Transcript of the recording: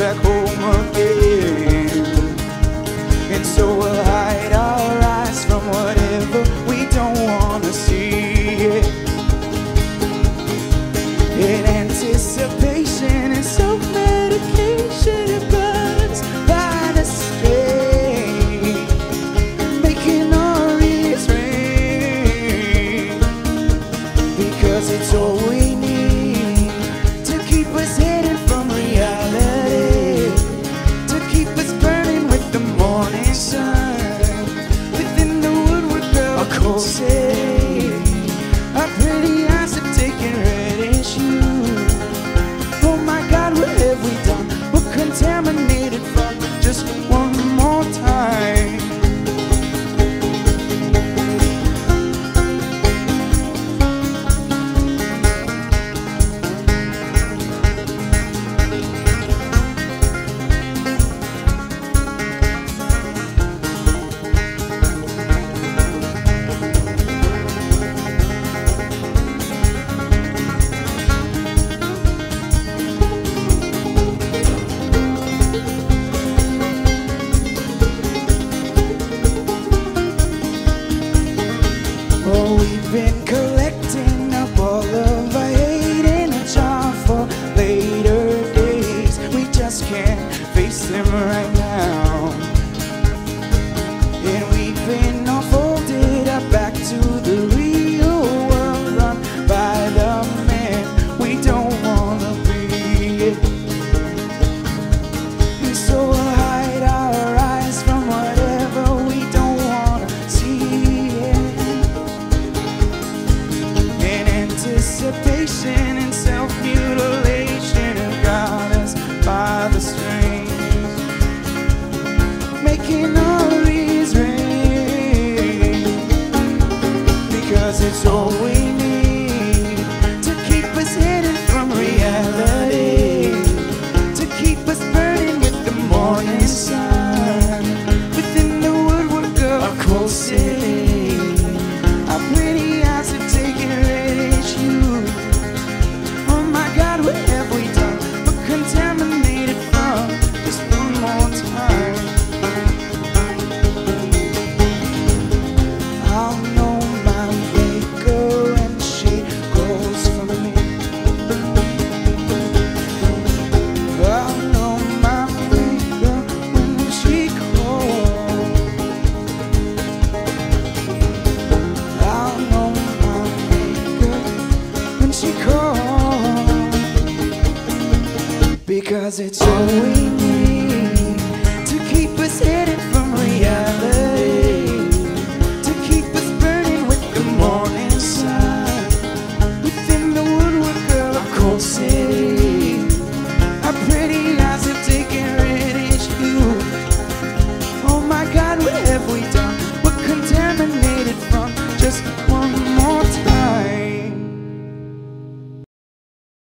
back home again. And so we'll hide our eyes from whatever we don't want to see. In anticipation and self-medication, it burns by the strain, making our ears ring, because it's all we need to keep us hidden from reality, to keep us burning with the morning sun, within the woodwork of a cold city. Our pretty eyes have taken reddish hue. Oh my God, what have we done? We're contaminated from just one more time. Oh, we've been collecting up all of our hate in a jar for later days. We just can't face them right now. And we've been all folded up back to the real world, run by the man we don't wanna be. And so we'll hide our eyes from whatever we don't wanna see. Anticipation and self-mutilation have got us by the strings, making our ears ring, because it's all we need to keep us hidden from reality, to keep us burning with the morning sun, within the woodwork of a cold city. Our pretty eyes have taken reddish hue. Oh my God, what have we done? We're contaminated from just one more time. I'll know my maker when she calls for me. I'll know my maker when she calls. I'll know my maker when she calls, because it's all we need.